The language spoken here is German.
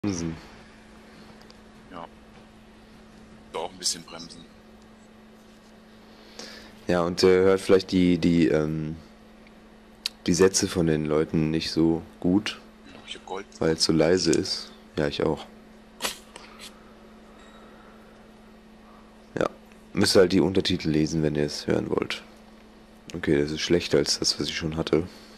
Bremsen. Ja. Auch ein bisschen bremsen. Ja, und hört vielleicht die Sätze von den Leuten nicht so gut, Ich hab Gold weil bekommen. es so leise ist. Ja, ich auch. Ja, müsst halt die Untertitel lesen, wenn ihr es hören wollt. Okay, das ist schlechter als das, was ich schon hatte.